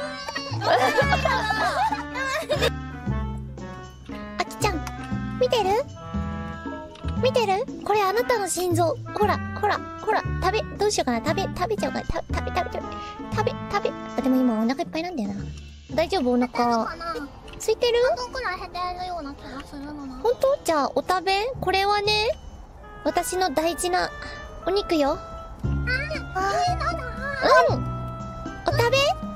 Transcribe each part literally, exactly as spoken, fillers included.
あきちゃん、見てる見てるこれあなたの心臓。ほら、ほら、ほら、食べ、どうしようかな。食べ、食べちゃうかな。た食べ、食べちゃう。食べ、食べ。あ、でも今お腹いっぱいなんだよな。大丈夫お腹。空いてるどんくらい減ってるような気がするのな。 ほんとじゃあ、お食べこれはね、私の大事なお肉よ。 あー、だだ。 うんお食べ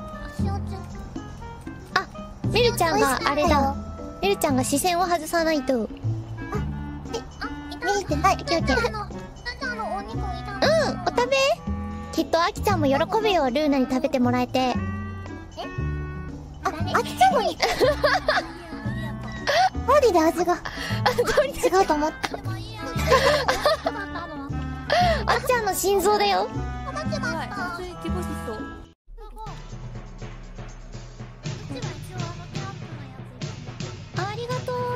あ、メルちゃんがあれだ。メルちゃんが視線を外さないと。 見えてない。オッケーオッケー。あの、あの、お肉いたうん、お食べきっとアキちゃんも喜ぶよ、ルーナに食べてもらえて。 あ、あきちゃんの肉。マジで味が。違うと思った。 あきちゃんの心臓だよ。 間違った。 ありがとう。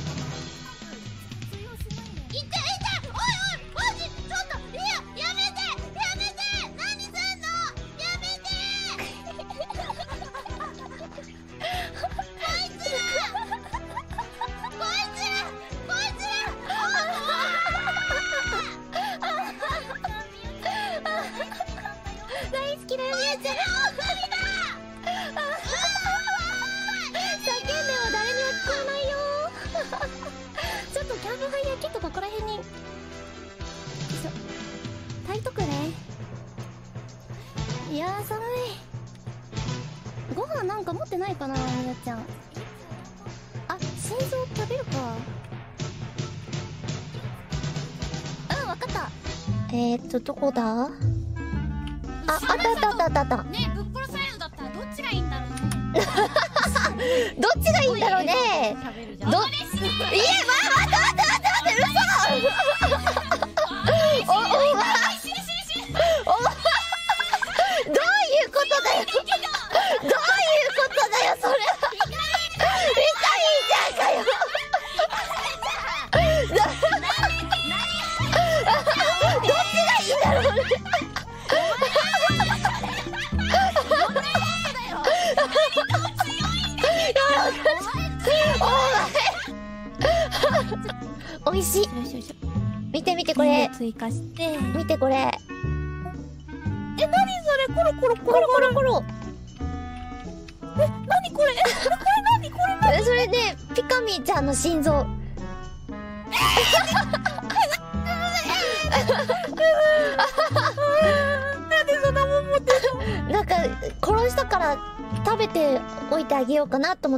大好きだよ、みやちゃん。叫んでも誰にも聞こえないよ。ちょっとキャンプファイヤーキットここら辺に。よいしょ。炊いとくね。いやー、寒い。ご飯なんか持ってないかな、みやちゃん。あ、心臓食べるか。うん、わかった。えーっと、どこだあ、あったあったあったあったあった。 ねえ、ぶっ殺されるんだったらどっちがいいんだろうね。 どっちがいいんだろうね。ど、いえ、ま、待って待って待って待って待って、嘘。お、お前、お前、どういうことだよ。どういうことだよ、それ。ミカリンちゃんかよ。どっちがいいんだろうね。おいしい。見て見てこれ。 追加して。 見てこれ。え、なにそれ。 れコロコロココロコロロコロ。 え、なにこれ、え、これなにこれなに。 えそれでピカミちゃんの心臓。 なんでそんなもん持ってんの。 なんか殺したから食べておいてあげようかなと思って。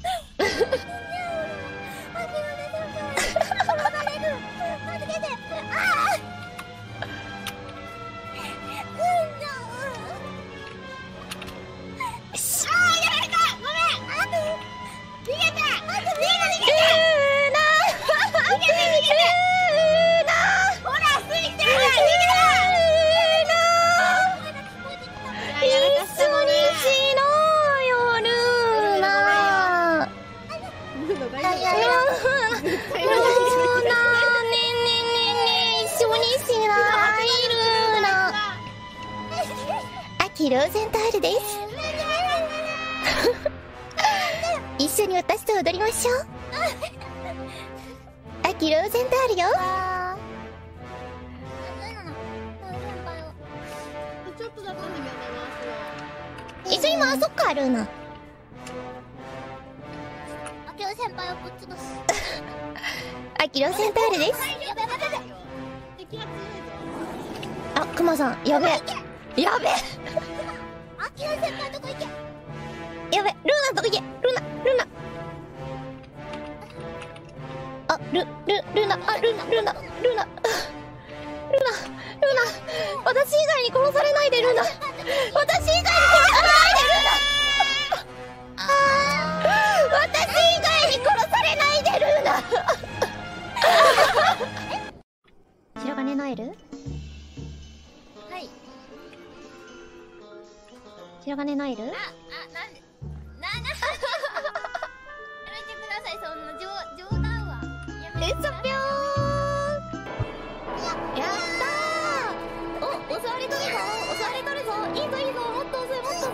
ヒローゼンタールです。一緒に私と踊りましょう。アキローゼンタールよ。 ちょっとだったんだけどね、 一緒に回そっか、ルーナ。 あきら先輩をぶっ潰す。 アキローゼンタールです。 やべやべやべ。敵が強いぞ。 あ、クマさん、やべえ。やべえ。 あきら先輩どこ行け。 やべ、ルーナどこ行け。ルーナ、ルーナ。あ、ル、ル、ルーナ、あ、ルーナ、ルーナ、ルーナ。ルーナ、ルーナ。私以外に殺されないで、ルーナ。私以外に殺されないで、ルーナ。私以外に殺されないで、ルーナ。白金ノエル？ はい。 白金ノエル？ あ、あ、なんで、な、な、やめてください、そんな冗、冗談は。やめてください。 ぴょーやったー。お、お座り取るぞ、お座り取るぞ。いいぞいいぞ、もっと遅いもっと遅い。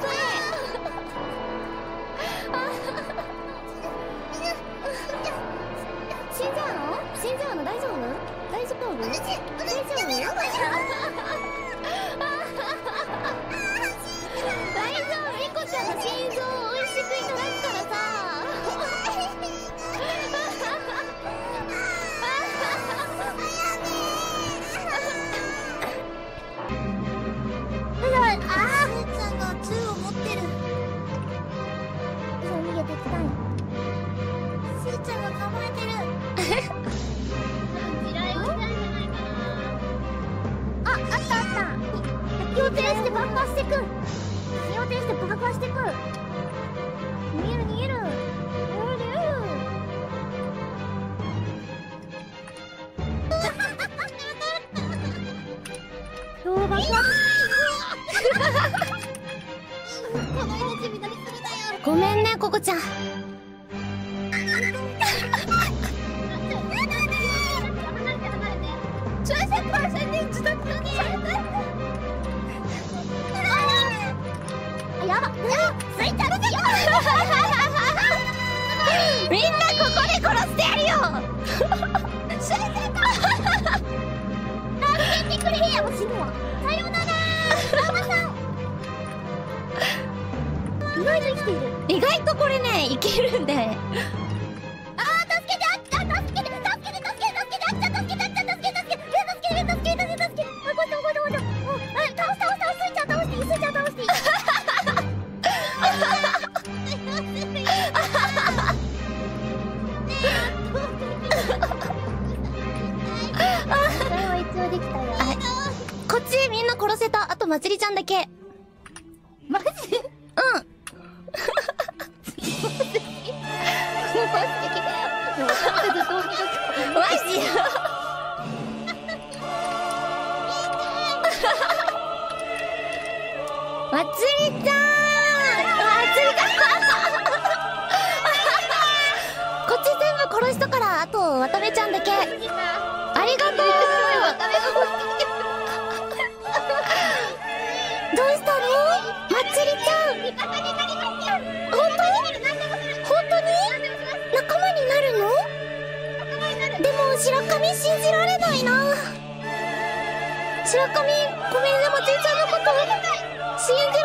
死んじゃうの？死んじゃうの？大丈夫？大丈夫？大丈夫？大丈夫、リコちゃんの心臓を美味しくいただくからさ。 ああ、せっちゃんが銃を持ってる。 そう、逃げてきたん。 せっちゃんが構えてる。地雷をしたんじゃないかな。あ、あったあった。火を照らして爆破してく。火を照らして爆破してく。逃げる逃げる。逃げる逃げる。今日爆破。この命みなりするだよ。 ごめんね、ココちゃん。 ちょい先輩さんに自宅にやば、やば、スイちゃん強い。 みんなここで殺してやるよ。 スイ先輩助けてくれへんやも死ぬわ。さようならママさん。意外と生きている。 意外とこれね、いけるんで。 あー、助けて、あっちゃん、助けて、助けて、助けて、助けて、あっちゃん、助けて、あっちゃん、助けて、助けて、助けて、助けて、助けて、助けて、あ、こっちも、こっちも、こっちも、うん、あ、倒す、倒す、倒す、スイちゃん倒していい、スイちゃん倒していい。それは一応できたよ。 こっちみんな殺せた。あとまつりちゃんだけ。 マジ？ うん。マジ？まつりちゃん、まつりちゃんこっち全部殺したから、あと渡辺ちゃんだけ。ありがとう。どうしたの？まつりちゃん。本当に？本当に？仲間になるの？でも白髪信じられないな。 白神、ごめんね、まつりちゃんのこと信じる